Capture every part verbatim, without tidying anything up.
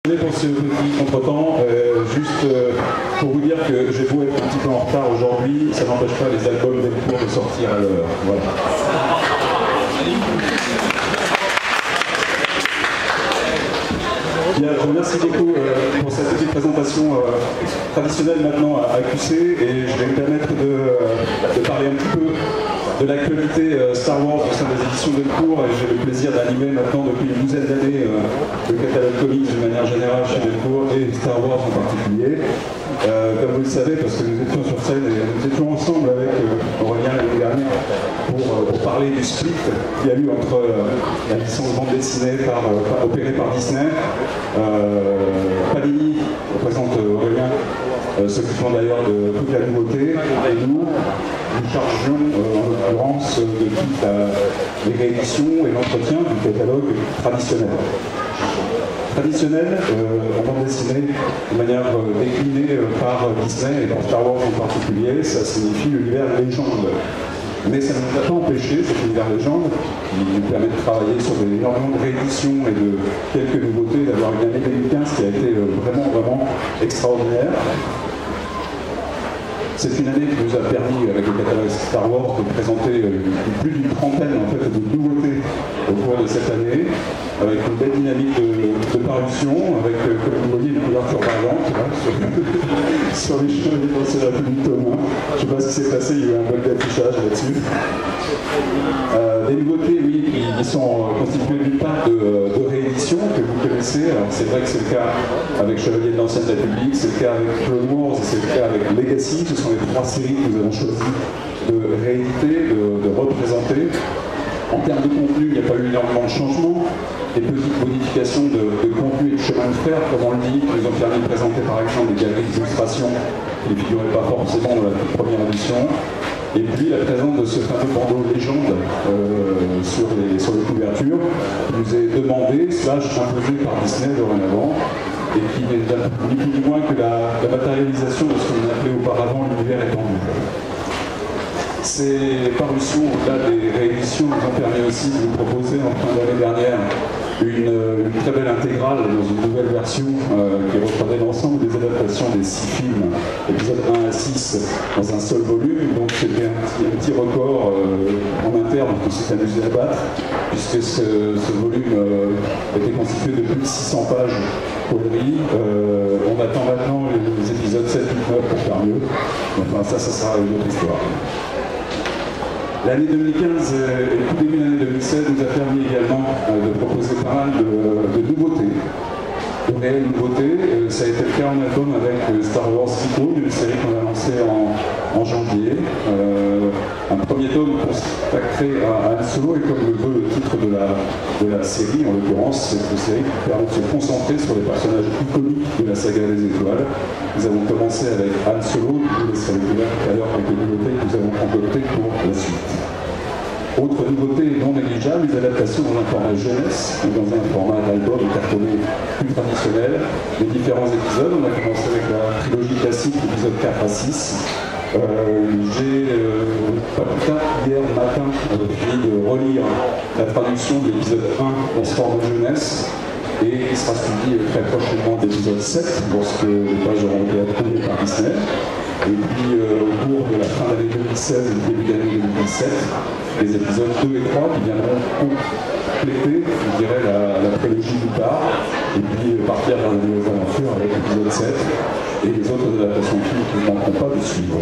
Pour ce petit contretemps, euh, juste euh, pour vous dire que j'ai beau être un petit peu en retard aujourd'hui, ça n'empêche pas les albums Delcourt de sortir à l'heure. Voilà. Bien, je remercie beaucoup euh, pour cette petite présentation euh, traditionnelle maintenant à, à Q C, et je vais me permettre de, euh, de parler un petit peu de l'actualité euh, Star Wars au sein des éditions Delcourt, et j'ai le plaisir d'animer maintenant depuis une douzaine d'années euh, le catalogue comics de manière générale chez Delcourt et Star Wars en particulier. Euh, comme vous le savez, parce que nous étions sur scène et nous étions ensemble avec euh, Aurélien l'année dernière pour, euh, pour parler du split qu'il y a eu entre euh, la licence bande dessinée par, euh, par, opérée par Disney. Euh, Panini représente euh, Aurélien, euh, s'occupant d'ailleurs de toute la nouveauté, et nous, nous chargions euh, en l'occurrence de toute la, les rééditions et l'entretien du catalogue traditionnel. Traditionnel, euh, en bande dessinée, de manière euh, déclinée euh, par Disney et dans Star Wars en particulier, ça signifie l'univers légende. Mais ça ne nous a pas empêché, cet univers légende, qui nous permet de travailler sur des énormément de rééditions et de quelques nouveautés, d'avoir une année deux mille quinze qui a été euh, vraiment, vraiment extraordinaire. C'est une année qui nous a permis, avec le catalogue Star Wars, de présenter euh, plus d'une trentaine en fait, de nouveautés au cours de cette année, avec une belle dynamique de, de parution, avec, euh, comme vous voyez, une couverture variante hein, sur, sur les cheveux de la République Thomas. Je ne sais pas ce qui s'est passé, il y a eu un bug d'affichage là-dessus. Euh, des nouveautés, oui, qui sont constituées d'une part de, de rééditions que vous connaissez. Alors c'est vrai que c'est le cas avec Chevalier de l'Ancienne République, c'est le cas avec Clone Wars, c'est le cas avec Legacy. Ce sont les trois séries que nous avons choisi de rééditer, de, de représenter. En termes de contenu, il n'y a pas eu énormément de changements. Des petites modifications de, de contenu et de chemin de fer, comme on le dit, qui nous ont permis de présenter par exemple des galeries d'illustrations qui ne figuraient pas forcément dans la toute première édition. Et puis la présence de ce fameux bandeau légende euh, sur, les, sur les couvertures, qui nous est demandé, slash imposé par Disney dorénavant, et qui n'est ni plus ni moins que la, la matérialisation de ce qu'on appelait auparavant l'univers étendu. Ces parutions, au-delà des rééditions, nous ont permis aussi de vous proposer en fin d'année dernière une, une très belle intégrale dans une nouvelle version euh, qui reprenait l'ensemble des adaptations des six films, épisodes un à six, dans un seul volume. Donc c'était un, un petit record euh, en interne qu'on s'est amusé à battre, puisque ce, ce volume euh, était constitué de plus de six cents pages coloris. Euh, on attend maintenant les épisodes sept et neuf pour faire mieux. Enfin ça, ça sera une autre histoire. L'année deux mille quinze et le tout début de l'année deux mille seize nous a permis également euh, de proposer pas mal de, de nouveautés, de réelles nouveautés. Euh, ça a été le cas en album avec euh, Star Wars Icon, une série qu'on a lancée en, en janvier. Euh, un premier tome consacré à Han Solo, et comme le veut le titre de la, de la série, en l'occurrence, c'est une série qui permet de se concentrer sur les personnages iconiques de la saga des étoiles. Nous avons commencé avec Han Solo, je vous laisserai découvrir tout à l'heure quelques nouveautés que nous avons concoctées pour la suite. Autre nouveauté non négligeable, les adaptations dans un format jeunesse, dans un format d'album cartonné plus traditionnel. Les différents épisodes, on a commencé avec la trilogie classique, épisode quatre à six. Euh, J'ai, euh, pas plus tard, hier matin, euh, fini de relire la traduction de l'épisode un dans ce format jeunesse. Et il sera suivi très prochainement d'épisode sept, lorsque les pages auront été approuvées par Disney. Et puis euh, au cours de la fin d'année deux mille seize et du début d'année deux mille dix-sept, les épisodes deux et trois qui viendront compléter, je dirais, la, la trilogie du part, et puis euh, partir dans les nouvelles aventures avec l'épisode sept et les autres adaptations de films qui ne manqueront pas de suivre.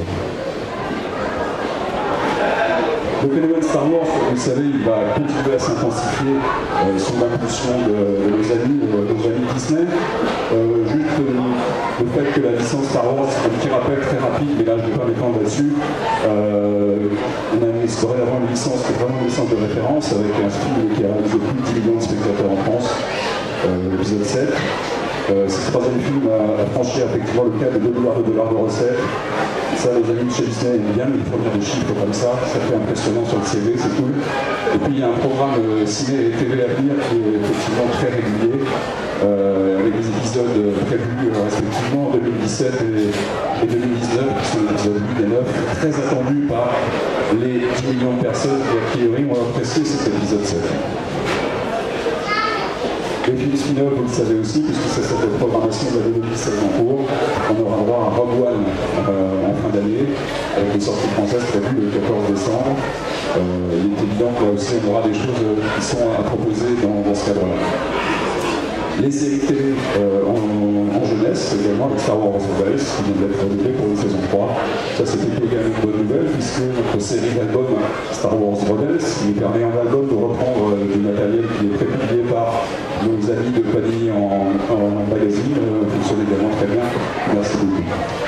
Le phénomène Star Wars, vous le savez, il va continuer à s'intensifier euh, sous l'impulsion de, de nos amis, de nos amis Disney. Euh, juste euh, le fait que la licence Star Wars, un petit rappel très rapide, mais là je ne vais pas m'étendre là-dessus, euh, on a instauré avant une licence qui est vraiment une licence de référence, avec un film qui a réalisé plus de dix millions de spectateurs en France, euh, l'épisode sept. Euh, ce troisième film a, a franchi effectivement le cap de deux milliards de dollars de recettes. Ça, les amis de chez Disney aiment bien les fournir des chiffres comme ça, ça fait impressionnant sur le C V, c'est cool. Et puis il y a un programme euh, ciné et T V à venir qui est effectivement très régulier, euh, avec des épisodes prévus euh, respectivement en deux mille dix-sept et, et deux mille dix-neuf, qui sont les épisodes huit et neuf, très attendus par les dix millions de personnes qui a priori ont apprécié cet épisode sept. Les films spin-off, vous le savez aussi, puisque ça s'appelle préparation de la deux mille seize en cours. On aura droit à Rogue One euh, en fin d'année, avec une sortie française prévue le quatorze décembre. Euh, il est évident que là aussi on aura des choses qui sont à proposer dans, dans ce cadre-là. Les séries télé euh, en, en jeunesse, également avec Star Wars Rebels, qui vient d'être renouvelé pour une saison trois. Ça, c'était également une bonne nouvelle, puisque notre série d'albums Star Wars Rebels, qui nous permet en album de reprendre euh, du matériel qui est prépublié par nos amis de Panini en, en, en magazine, euh, fonctionne également très bien. Merci beaucoup.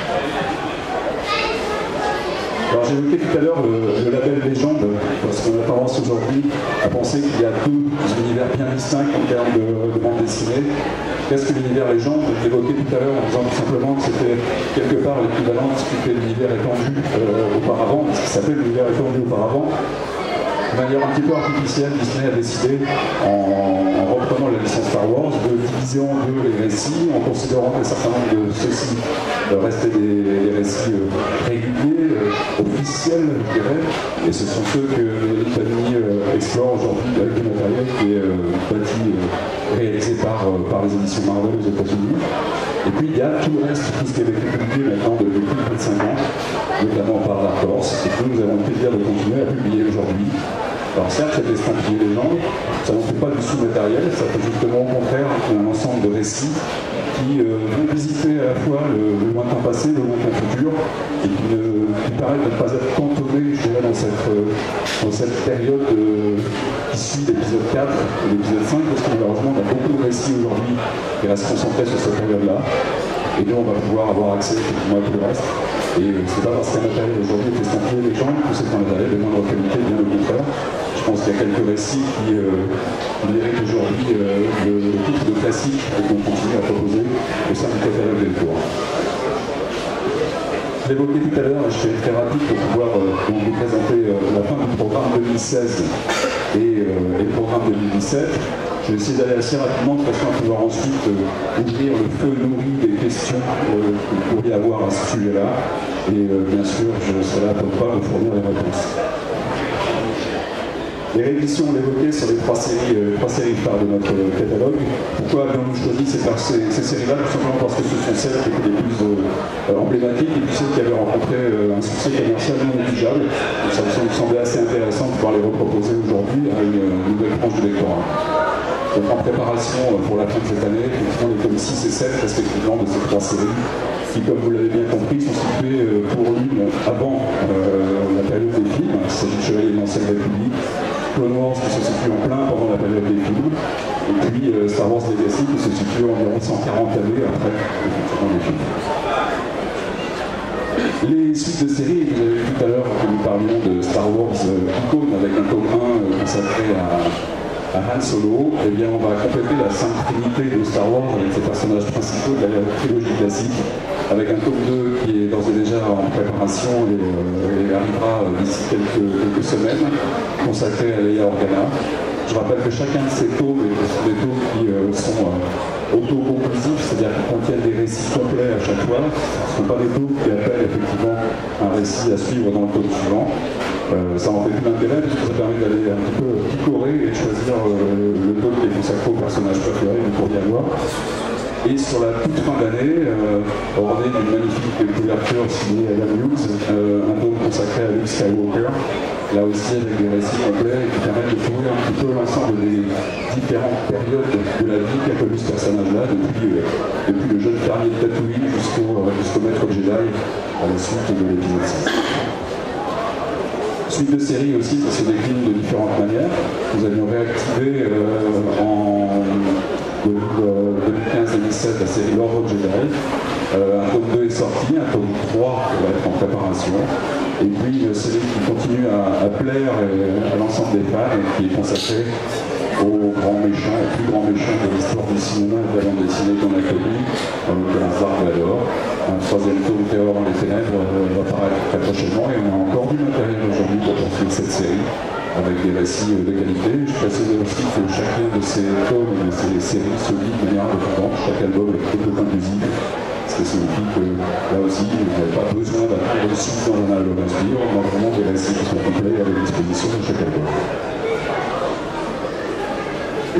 Alors j'ai évoqué tout à l'heure le, le label Légende, parce qu'on a tendance aujourd'hui à penser qu'il y a deux univers bien distincts en termes de, de bande dessinée. Qu'est-ce que l'univers Légende? Je l'ai évoqué tout à l'heure en disant tout simplement que c'était quelque part l'équivalent de ce qu'était l'univers étendu euh, auparavant, ce qui s'appelait l'univers étendu auparavant. De manière un petit peu artificielle, Disney a décidé, en, en reprenant la licence Star Wars, de diviser en deux les récits, en considérant qu'un certain nombre de ceux-ci euh, restaient des, des récits euh, réguliers, euh, officiels, je dirais, et ce sont ceux que les familles euh, explorent aujourd'hui avec du matériel qui est euh, bâti, euh, réalisé par, euh, par les éditions Marvel aux États-Unis. Et puis il y a tout le reste, tout ce qui avait été publié maintenant depuis plus de vingt-cinq ans, notamment par Dark Horse, et que nous avons le plaisir de continuer à publier aujourd'hui. Alors certes, c'est estampillé les gens, ça ne fait pas du sous-matériel, ça fait justement au contraire un ensemble de récits qui euh, vont visiter à la fois le, le lointain passé, le lointain futur, et qui, ne, qui permettent de ne pas être cantonnés, je dirais, dans cette, euh, dans cette période euh, qui suit l'épisode quatre et l'épisode cinq, parce que malheureusement on a beaucoup de récits aujourd'hui qui restent concentrés sur cette période-là, et nous on va pouvoir avoir accès effectivement à tout le reste. Et euh, c'est pas parce qu'un matériel aujourd'hui est estampillé les gens que c'est un matériel de moindre qualité, bien au contraire. Je pense qu'il y a quelques récits qui euh, méritent aujourd'hui euh, le, le titre de classique et qu'on continue à proposer au sein du catalogue des tours. Je l'évoquais tout à l'heure, je fais très rapide pour pouvoir euh, vous présenter euh, la fin du programme deux mille seize et, euh, et le programme deux mille dix-sept. Je vais essayer d'aller assez rapidement de façon à pouvoir ensuite euh, ouvrir le feu nourri des questions euh, que vous pourriez avoir à ce sujet-là. Et euh, bien sûr, je serai là pour pas vous fournir les réponses. Les rééditions, on l'évoquait sur les trois séries, euh, trois séries phares de notre euh, catalogue. Pourquoi avons-nous choisi ces, ces, ces séries-là? Tout simplement parce que ce sont celles qui étaient les plus euh, emblématiques et puis celles qui avaient rencontré euh, un succès commercial non négligeable. Donc ça me semblait assez intéressant de pouvoir les reproposer aujourd'hui à une, une nouvelle tranche de lectorat. Donc en préparation pour la fin de cette année, effectivement les tomes six et sept respectivement de ces trois séries, qui comme vous l'avez bien compris sont situées pour l'une avant euh, la période des films, il s'agit de Chevalier de l'Ancienne République, Clone Wars qui se situe en plein pendant la période des films, et puis euh, Star Wars Legacy qui se situe environ cent quarante années après effectivement les films. Les suites de séries, vous avez vu tout à l'heure que nous parlions de Star Wars euh, Icon avec un tome un euh, consacré à à Han Solo, eh bien on va compléter la sainte trinité de Star Wars avec ses personnages principaux de la trilogie classique, avec un tome deux qui est d'ores et déjà en préparation et, euh, et arrivera d'ici quelques, quelques semaines, consacré à Leia Organa. Je rappelle que chacun de ces tomes est des tomes qui euh, sont euh, auto-conclusifs, c'est-à-dire qu'ils contiennent des récits complets à chaque fois. Ce ne sont pas des tomes qui appellent effectivement un récit à suivre dans le tome suivant. Euh, ça en fait tout l'intérêt puisque ça permet d'aller un petit peu picorer et choisir euh, le tome qui est consacré au personnage préféré, vous pourriez avoir. Et sur la toute fin d'année, euh, orné d'une magnifique couverture signée Adam Hughes, euh, un tome consacré à Luke Skywalker, là aussi avec des récits complets qui permettent de couvrir un petit peu l'ensemble des différentes périodes de la vie qu'a connu ce personnage-là, depuis, euh, depuis le jeune fermier de Tatooine jusqu'au euh, jusqu'au maître Jedi à la suite de l'épisode six. Suite de série aussi, ça se décline de différentes manières. Nous avions réactivé euh, en deux mille quinze deux mille seize la série Lord of Jedi. Euh, un tome deux est sorti, un tome trois va être en préparation. Et puis une série qui continue à, à plaire à l'ensemble des fans et qui est consacrée aux grands méchants, aux plus grands méchants de l'histoire du cinéma et de la bande dessinée qu'on a connu, en l'occurrence Dark Vador. Un troisième tome, Théor dans les ténèbres, euh, va apparaître très prochainement et on a encore du matériel aujourd'hui pour poursuivre cette série avec des récits euh, de qualité. Je précise aussi que chacun de ces tomes et de ces séries se lit de manière indépendante, chaque album est très inclusif. Ce qui signifie que là aussi, vous n'avez pas besoin d'attendre de suite dans un album à suivre, on a vraiment des récits qui sont complets à la disposition de chaque album.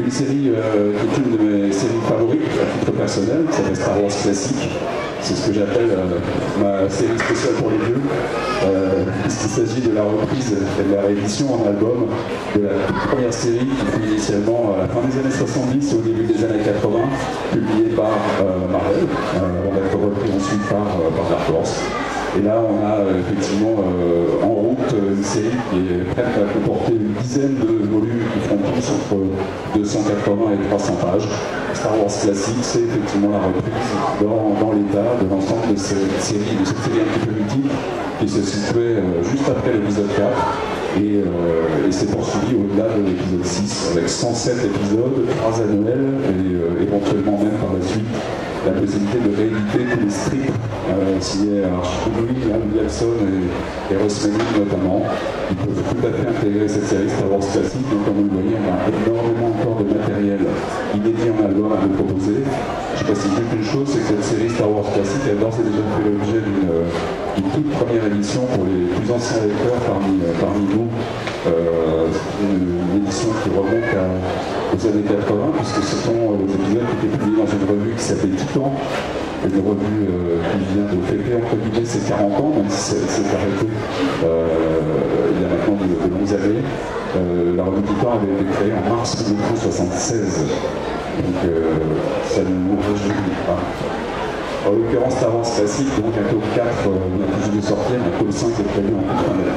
une série euh, qui est une de mes séries favorites à titre personnel, qui s'appelle Star Wars Classique. C'est ce que j'appelle euh, ma série spéciale pour les vieux, euh, puisqu'il s'agit de la reprise et de la réédition en album de la toute première série qui fut initialement à la fin des années soixante-dix et au début des années quatre-vingts, publiée par euh, Marvel, euh, on va être repris ensuite par, euh, par Dark Horse. Et là, on a euh, effectivement euh, en route une série qui est prête à comporter une dizaine de volumes qui font tous entre deux cent quatre-vingts et trois cents pages. Star Wars Classique, c'est effectivement la reprise dans, dans l'état de l'ensemble de cette série, de cette série un petit peu mythique qui se situait euh, juste après l'épisode quatre et, euh, et s'est poursuivi au-delà de l'épisode six avec cent sept épisodes, trois à Noël et euh, éventuellement même par la suite la possibilité de rééditer tous les strips euh, signés Archibald Louis, Wilson et, et Ross Manning notamment. Ils peuvent tout à fait intégrer cette série Star Wars classique, donc comme vous le voyez, on a énormément encore de matériel inédit en album à nous proposer. Je précise juste une chose, c'est que cette série Star Wars classique a d'ores et déjà fait l'objet d'une toute première édition pour les plus anciens lecteurs parmi, parmi nous. Euh, une, une édition qui remonte à, aux années quatre-vingts, puisque ce sont les épisodes qui étaient publiés dans une revue qui s'appelait Titan, une revue euh, qui vient de fêter entre guillemets ses quarante ans, même si c'est arrêté euh, il y a maintenant de, de longues années. Euh, la revue Titan avait été créée en mars mille neuf cent soixante-seize, donc euh, ça ne nous réjouit pas. En l'occurrence, Star Wars classique, donc un tome quatre euh, vient tout juste de sortir, un tome cinq est prévu en toute fin d'année.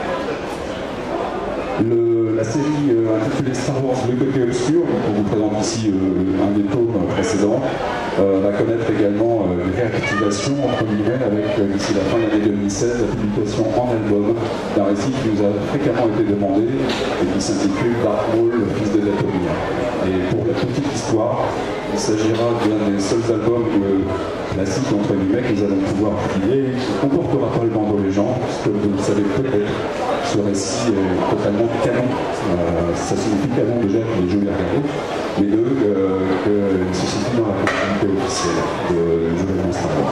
Le, la série euh, intitulée Star Wars Le Côté Obscur, on vous présente ici euh, un des tomes précédents, euh, va connaître également euh, une réactivation entre guillemets avec euh, d'ici la fin de l'année deux mille seize la publication en album d'un récit qui nous a fréquemment été demandé et qui s'intitule Darth Maul, le fils de Dathomir. Et pour la petite histoire, il s'agira d'un des seuls albums euh, classiques entre guillemets que nous allons pouvoir publier, qui ne comportera pas le bandeau les gens, parce que vous le savez peut-être. Ce récit est totalement canon. Euh, ça signifie canon déjà pour les jeux à regarder, mais deux, euh, qu'il se situe dans la continuité officielle de l'événement Star Wars.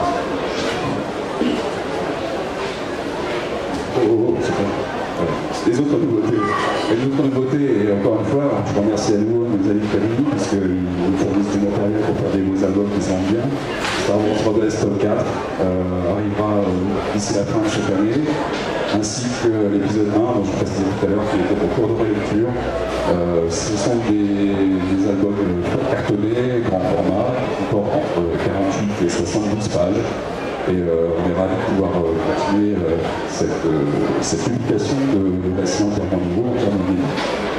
Oh, oh, oh, c'est pas. Voilà. Les autres nouveautés. Les autres nouveautés, et encore une fois, je remercie à nouveau mes amis Camille, puisqu'ils nous fournissent du matériel pour faire des beaux albums qui sont bien. Star Wars Rebels Tome quatre euh, arrivera euh, d'ici la fin de cette année, ainsi que l'épisode un, dont je précisais tout à l'heure, qui était au cours de rélecture. Euh, ce sont des, des albums cartonnés, grand format, encore entre quarante-huit et soixante-douze pages. Et euh, on est ravis de pouvoir euh, continuer euh, cette, euh, cette publication de, de récits entièrement nouveaux, entièrement inédits.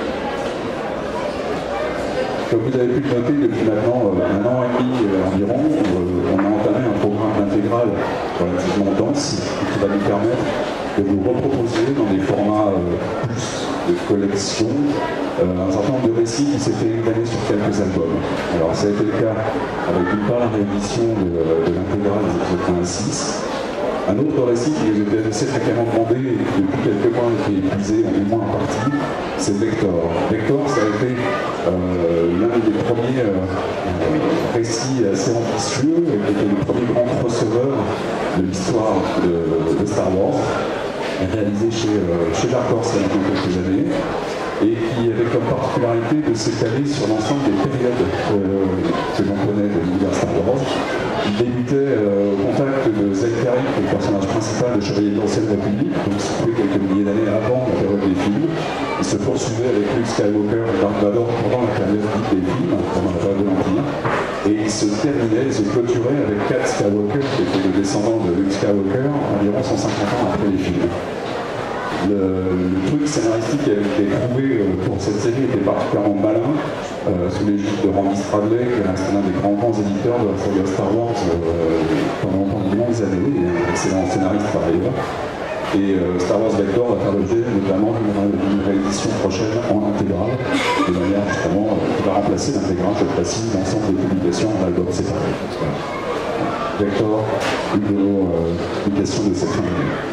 Comme vous avez pu le noter, depuis maintenant euh, un an et demi euh, environ, euh, on a entamé un programme d'intégral relativement dense qui va nous permettre de vous reproposer dans des formats euh, plus de collection euh, un certain nombre de récits qui s'étaient étalés sur quelques albums. Alors ça a été le cas avec d'une part la réédition de, de l'intégrale des épisodes un à six, un autre récit qui nous était assez fréquemment demandé et qui depuis quelques mois a été épuisé en moins en partie, c'est Vector. Vector, ça a été euh, l'un des premiers euh, récits assez ambitieux et qui était le premier grand crossover de l'histoire de, de Star Wars, réalisé chez, euh, chez Dark Horse il y a quelques années, et qui avait comme particularité de s'étaler sur l'ensemble des périodes euh, que l'on connaît de l'univers Star Wars. Il débutait euh, au contact de Zayt Karik, le personnage principal de Chevalier de l'Ancienne République, donc situé quelques milliers d'années avant la période des films. Il se poursuivait avec Luke Skywalker et Dark Vador pendant la période des films, pendant la période de l'Empire. Et il se terminait, il se clôturait avec Kat Skywalker, qui était le descendant de Luke Skywalker, environ cent cinquante ans après les films. Le, le truc scénaristique qui avait été trouvé euh, pour cette série était particulièrement malin, euh, sous l'égide de Randy Stradley, qui est l'un des grands, grands éditeurs de la saga Star Wars euh, pendant, pendant de longues années, et un excellent scénariste par ailleurs. Et euh, Star Wars Vector va faire l'objet notamment d'une réédition prochaine en intégrale, de manière justement euh, qui va remplacer l'intégrale, je précise, l'ensemble des publications en album séparé. Voilà. Vector, une de nos euh, publications de cette fin d'année.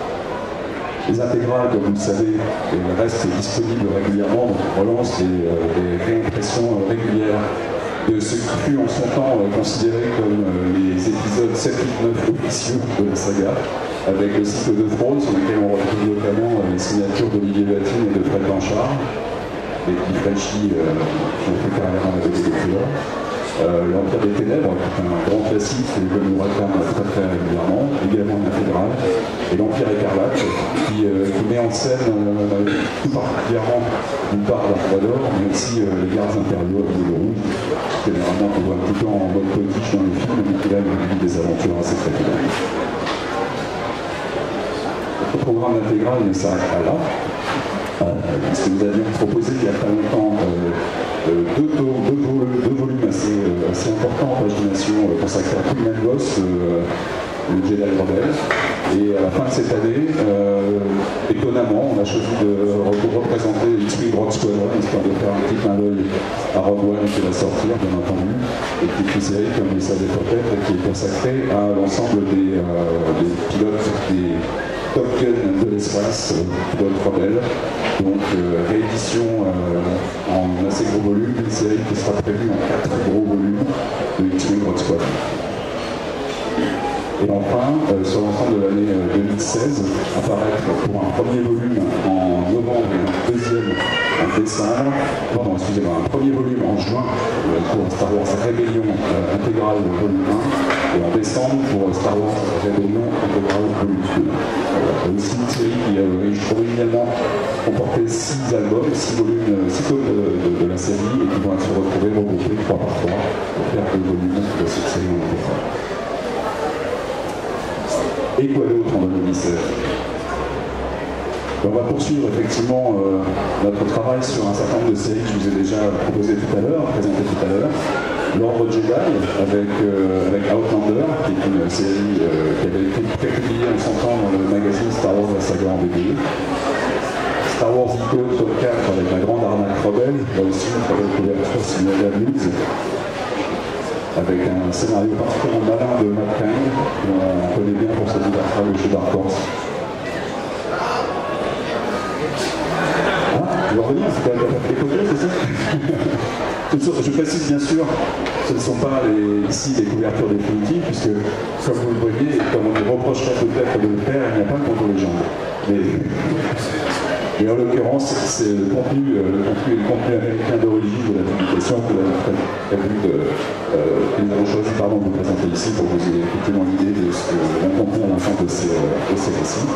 Les intégrales, comme vous le savez, restent disponibles régulièrement, donc on relance des, euh, des réimpressions régulières de ce qui fut en son temps euh, considéré comme euh, les épisodes sept, huit, neuf officieux de la saga, avec le cycle de Throne, sur lequel on retrouve notamment euh, les signatures d'Olivier Vatine et de Fred Blanchard. les petits Frenchies euh, qui ont fait carrière dans la B D des Thrillers. Euh, L'Empire des Ténèbres, qui est un grand classique que je nous réclame très très régulièrement, également une intégrale, et l'Empire écarlate, qui, euh, qui met en scène euh, tout particulièrement une part d'Arc d'Or, mais aussi euh, les gardes impériaux avec le rouge, généralement qu'on voit un petit peu en mode potiche dans les films, mais qui là vit des aventures assez spectaculaires. Notre programme intégral ne s'arrête pas là, euh, puisque nous avions proposé il y a pas longtemps euh, Euh, deux, deux, deux, volumes, deux volumes assez, euh, assez importants en pagination euh, consacrés à Queen Boss, euh, le Jedi rebelle. Et à la fin de cette année, euh, étonnamment, on a choisi de représenter X-Wing Rogue Squadron, histoire de faire un petit clin d'œil à Rogue One qui va sortir, bien entendu, et qui est une série, comme vous le savez peut-être, qui est consacrée à l'ensemble des, euh, des pilotes des Top Gun de l'espace, euh, pilotes rebelles. Donc euh, réédition euh, en assez gros volume, une série qui sera prévue en quatre gros volumes de X-Wing Rogue Squadron. Et enfin, euh, sur l'ensemble de l'année euh, deux mille seize, apparaître pour un premier volume en novembre et un deuxième en décembre, pardon, excusez-moi, un premier volume en juin euh, pour Star Wars Rébellion euh, intégrale volume un, et en décembre pour Star Wars Rébellion intégrale volume deux. Euh, aussi une série qui euh, originellement comportait six albums, six volumes, six tomes de, de, de la série, et qui vont se retrouver regroupés trois par trois pour faire deux volumes de cette série en intégrale. Et quoi d'autre en deux mille dix-sept? On va poursuivre effectivement euh, notre travail sur un certain nombre de séries que je vous ai déjà proposées tout à l'heure, présentées tout à l'heure. L'Ordre Jedi avec, euh, avec Outlander, qui est une série euh, qui avait été publiée en son temps dans le magazine Star Wars la saga en B D. Star Wars Icon tome quatre avec la grande arnaque rebelle, là aussi une très belle couverture signée à Blues, avec un scénario particulièrement malin de Matt Kind, qu'on connaît bien pour sa diversion chez Dark Horse. Ah, je vais revenir, c'est quand même les côtés, c'est ça? Je précise bien sûr, ce ne sont pas les, ici les couvertures définitives, puisque, comme vous le voyez, et comme on nous reprocherait peut-être de le faire, il n'y a pas contre les gens. Mais, mais en l'occurrence, c'est le contenu, le contenu et le contenu américain d'origine de la publication que nous avons prévu de, euh, que nous avons choisi pardon, de vous présenter ici pour que vous ayez effectivement l'idée de ce que l'on contient à l'ensemble de ces, de ces récits.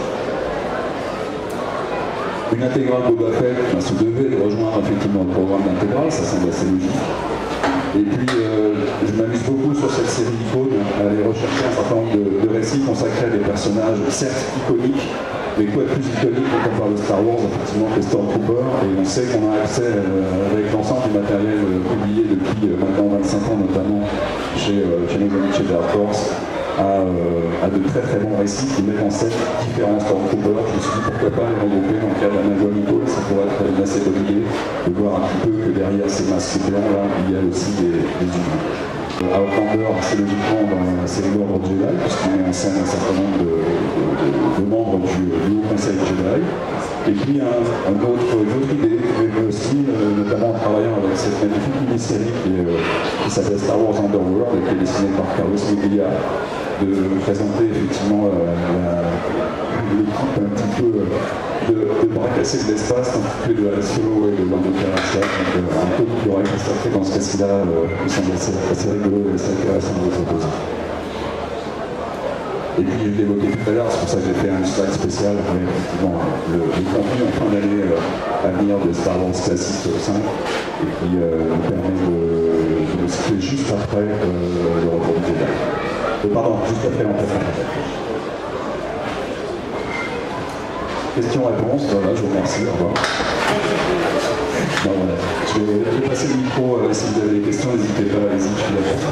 Une intégrale Boba Fett ben, se devait de rejoindre effectivement le programme d'intégrale, ça semble assez logique. Et puis, euh, je m'amuse beaucoup sur cette série d'icônes à aller rechercher un certain nombre de, de récits consacrés à des personnages, certes iconiques, mais quoi de plus iconique quand on parle de Star Wars, effectivement, que Stormtrooper, et on sait qu'on a accès euh, avec l'ensemble du matériel euh, publié depuis euh, maintenant vingt-cinq ans, notamment chez, euh, chez nos amis chez Dark Horse, à, euh, à de très très bons récits qui mettent en scène différents Stormtroopers. Je me suis dit pourquoi pas les regrouper dans le cadre d'un album icône, ça pourrait être une assez bonne idée de voir un petit peu que derrière ces masques blancs là, il y a aussi des, des humains. Outlander, assez logiquement dans la série d'Ordre Jedi, puisqu'il met en scène un certain nombre de, de, de, de membres du, du Haut Conseil Jedi. Et puis un, un autre, une autre idée que j'ai aussi, euh, notamment en travaillant avec cette magnifique mini-série qui, euh, qui s'appelle Star Wars Underworld et qui est dessinée par Carlos Media, de présenter effectivement euh, l'équipe un petit peu euh, de, de bracasser de l'espace, un petit peu de la Solo et de Lando Calrissian, donc euh, un peu qui aurait consacré dans ce récit-là, euh, il semble assez, assez rigolo et assez intéressant de vous proposer. Et puis je l'ai évoqué tout à l'heure, c'est pour ça que j'ai fait un slide spécial, mais effectivement le, le contenu en fin d'année euh, à venir de Star Wars Classic cinq, et qui euh, nous permet de, de le citer juste après euh, le retour du Jedi. Euh, pardon, juste après l'entretien. Questions-réponses, voilà, je vous remercie, au revoir. Non, voilà. Je, vais, je vais passer le micro, euh, si vous avez des questions, n'hésitez pas, allez-y, je suis là.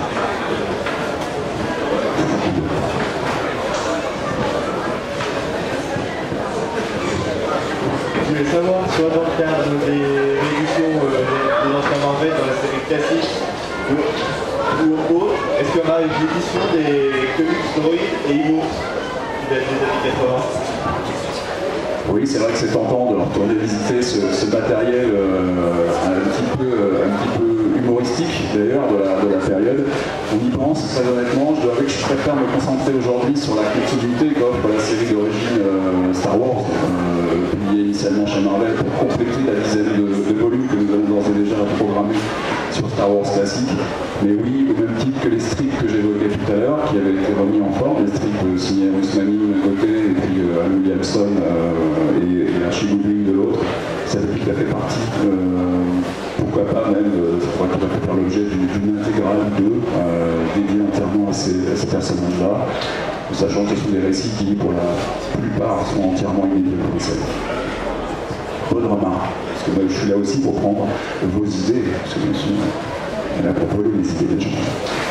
Je voulais savoir, soit dans le cadre des rééditions euh, des anciens Marvel dans la série classique ou, ou autre, est-ce qu'il y aura une édition des comics droïdes et Ewoks qui datent des années quatre-vingts? Oui, c'est vrai que c'est tentant de retourner visiter ce, ce matériel euh, un, petit peu, un petit peu humoristique d'ailleurs de la, de la période. On y pense, très honnêtement, je dois avouer que je préfère me concentrer aujourd'hui sur la continuité qu'offre la série d'origine euh, Star Wars, euh, publiée initialement chez Marvel pour compléter la dizaine de, de volumes que nous avons d'ores et déjà programmés sur Star Wars classique. Mais oui, au même titre que les strips que j'évoquais tout à l'heure, qui avaient été remis en forme, les strips euh, signés Russ Manning d'un côté et puis euh, Al Williamson euh, et, et Archie Goodwin de l'autre, ça fait tout à fait partie. Euh, pourquoi pas même, euh, ça pourrait tout à fait faire l'objet d'une intégrale d'eux, euh, dédiée entièrement à ces, à ces personnages-là, sachant que ce sont des récits qui, pour la plupart, sont entièrement inédits pour les scènes. Bonne remarque, parce que bah, je suis là aussi pour prendre vos idées, parce que bien sûr, il y en a pour voler les idées des gens.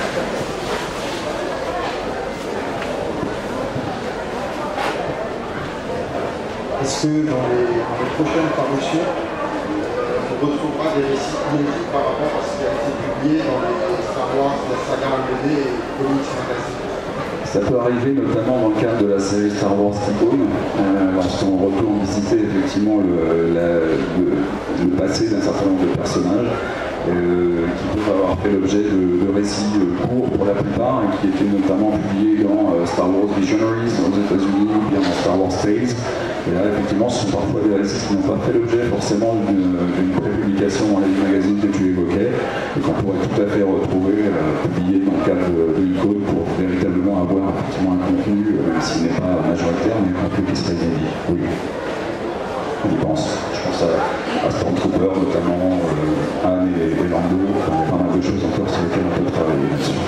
Est-ce que dans les, dans les prochaines parutions, on retrouvera des récits inédits par rapport à ce qui a été publié dans les Star Wars, la saga en B D et Comics Magazine? Ça peut arriver notamment dans le cadre de la série Star Wars Icon, euh, lorsqu'on retourne visiter effectivement le, la, le, le passé d'un certain nombre de personnages euh, qui peuvent avoir fait l'objet de, de récits euh, courts pour la plupart et qui étaient notamment publiés dans euh, Star Wars Visionaries aux États-Unis ou bien dans Star Wars Tales. Et là, effectivement, ce sont parfois des récits qui n'ont pas fait l'objet forcément d'une prépublication dans les magazines que tu évoquais, et qu'on pourrait tout à fait retrouver euh, publié dans le cadre de, de l'icône pour véritablement avoir effectivement un contenu, euh, même s'il n'est pas majoritaire, mais un contenu qui serait inédit. Oui. On y pense. Je pense à, à Stormtrooper notamment, euh, Anne et, et Lando, enfin, il y a pas mal de choses encore sur lesquelles on peut travailler là-dessus.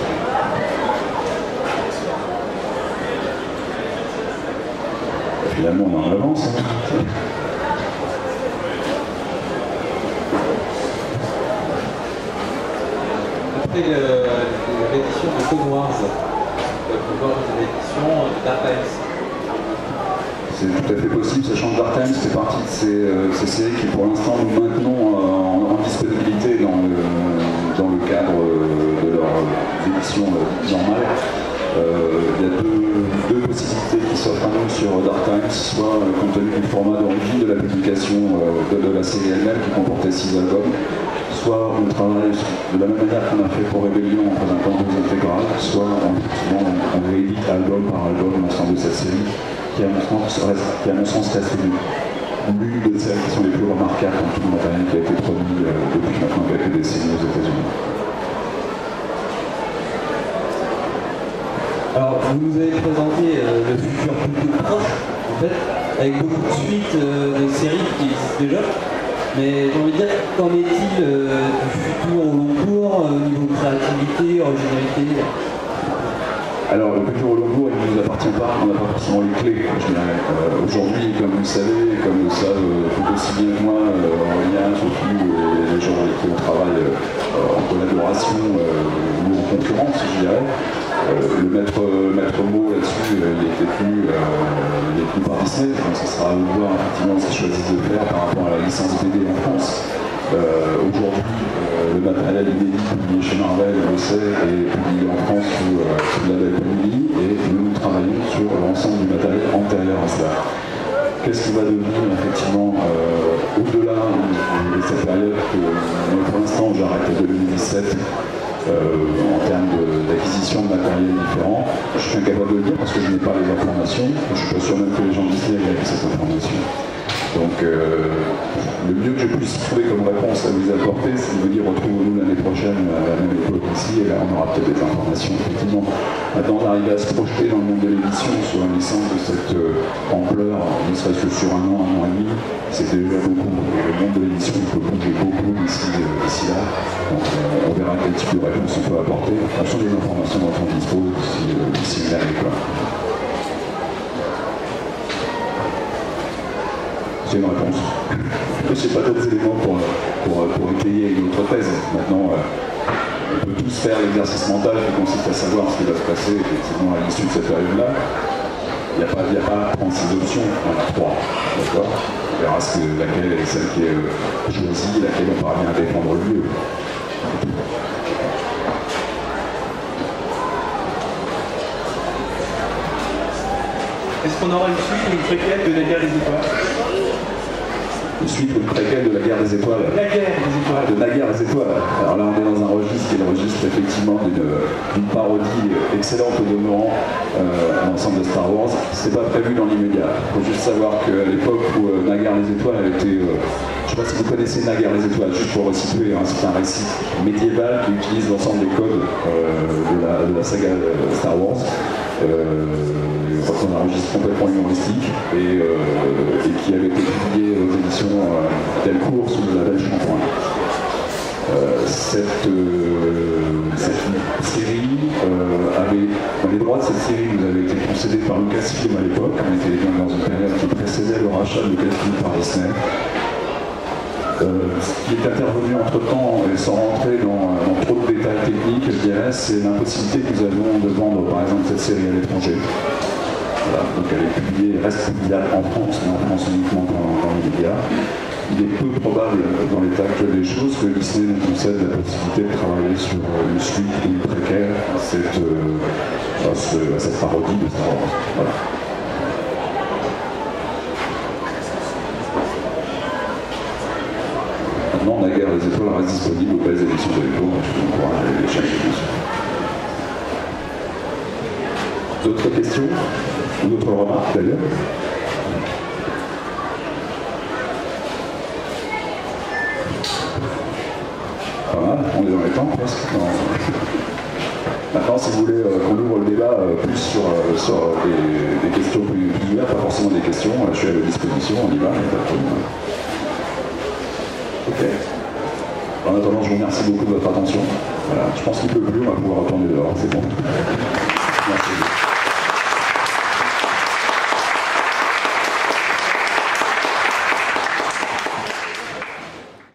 Finalement, on en avance. Hein. Après l'édition de Clone Wars, on peut voir l'édition de Dark Times. C'est tout à fait possible, sachant que Dark Times fait partie de ces, euh, ces séries qui, pour l'instant, nous maintenons euh, en, en disponibilité dans le, dans le cadre euh, de leur édition euh, normale. Euh, il y a deux, deux possibilités qui s'offrent à nous sur Dark Times, soit euh, compte tenu du format d'origine de la publication euh, de, de la série elle-même qui comportait six albums, soit on travaille de la même manière qu'on a fait pour Rebellion en présentant deux intégrales, soit on, on, on réédite album par album l'ensemble de cette série qui à mon sens reste, qui à mon sens reste l'une de celles qui sont les plus remarquables dans tout le matériel qui a été produit euh, depuis maintenant quelques décennies aux États-Unis. Alors, vous nous avez présenté euh, le futur plutôt proche, en fait, avec beaucoup de suites euh, de séries qui existent déjà. Mais j'ai envie de dire, qu'en est-il euh, du futur au long cours, euh, au niveau créativité, originalité? Alors, le futur au long cours, il ne nous appartient pas, on n'a pas forcément les clés, je dirais. Euh, Aujourd'hui, comme vous le savez, comme le savent euh, tout aussi bien que moi, euh, Aurélien, Sophie, et les gens avec qui on travaille euh, en collaboration euh, ou en concurrence, je dirais. Euh, le maître, maître mot là-dessus, euh, il est détenu euh, par Disney, donc ce sera à nous voir effectivement ce qu'ils choisissent de faire par rapport à la licence B D en France. Euh, Aujourd'hui, euh, le matériel inédit publié chez Marvel, on le sait, est publié en France sous, euh, sous le label Panini, et nous, nous travaillons sur l'ensemble du matériel antérieur à cela. Qu'est-ce qui va devenir effectivement euh, au-delà de, de cette période que moi, pour l'instant j'arrête en deux mille dix-sept euh, en termes d'acquisition de, de matériel différent. Je suis incapable de le dire parce que je n'ai pas les informations. Je suis pas sûr même que les gens Disney aient cette information. Donc euh, le mieux que je puisse trouver comme réponse à vous apporter, c'est de vous dire retrouvons-nous l'année prochaine à la même époque ici, et là on aura peut-être des informations. Effectivement, maintenant d'arriver à se projeter dans le monde de l'édition sur une licence de cette euh, ampleur, ne serait-ce que sur un an, un an et demi, c'est déjà beaucoup. Et le monde de l'édition, il peut bouger beaucoup d'ici euh, là. Donc euh, on verra quel type de réponse on peut apporter en fonction des informations dont on dispose d'ici l'année. C'est une réponse. Je n'ai pas d'autres éléments pour, pour, pour étayer une autre thèse. Maintenant, euh, on peut tous faire l'exercice mental qui consiste à savoir ce qui va se passer effectivement à l'issue de cette période-là. Il n'y a pas, il n'y a pas trente-six options, on en a trois. D'accord ? On verra ce que, laquelle est celle qui est euh, choisie, laquelle on parvient à défendre le mieux. Est-ce qu'on aura une suite ou une préquelle de La Guerre des Étoiles? une suite ou une préquelle de la guerre des étoiles. La guerre des étoiles. De la guerre des étoiles. Alors là, on est dans un registre qui est le registre effectivement d'une parodie excellente au demeurant euh, à l'ensemble de Star Wars. C'est pas prévu dans l'immédiat. Il faut juste savoir qu'à l'époque où euh, la guerre des étoiles a été. Euh, je ne sais pas si vous connaissez la guerre des étoiles, juste pour resituer, hein, c'est un récit médiéval qui utilise l'ensemble des codes euh, de, la, de la saga Star Wars. Euh, dans un registre complètement humoristique et, euh, et qui avait été publié aux éditions euh, Delcourt sous le label Shampoing. Euh, cette, euh, cette série euh, avait, enfin, les droits de cette série nous avaient été concédés par Lucasfilm à l'époque. On était dans une période qui précédait le rachat de Lucasfilm par Disney. Euh, ce qui est intervenu entre temps, et sans rentrer dans, dans trop de détails techniques, je dirais, c'est l'impossibilité que nous avions de vendre par exemple cette série à l'étranger. Voilà, donc elle est publiée, reste publiable en France, mais en France uniquement dans, dans les médias. Il est peu probable dans l'état actuel des choses que Disney nous concède la possibilité de travailler sur une suite ou une préquelle à cette, euh, à ce, à cette parodie de Star Wars. Voilà. Maintenant, la guerre des étoiles reste disponible aux belles éditions de l'époque, donc je vous encourage à aller les chercher dessus. D'autres questions? Ou d'autres remarques d'ailleurs? Pas mal, on est dans les temps presque. Maintenant, si vous voulez euh, qu'on ouvre le débat euh, plus sur, euh, sur des, des questions plus, plus ouvertes, pas forcément des questions, euh, je suis à votre disposition, on y va, il n'y a pas de problème. Ok. En attendant, je vous remercie beaucoup de votre attention. Voilà, je pense qu'il ne peut plus, on va pouvoir retourner dehors, c'est bon.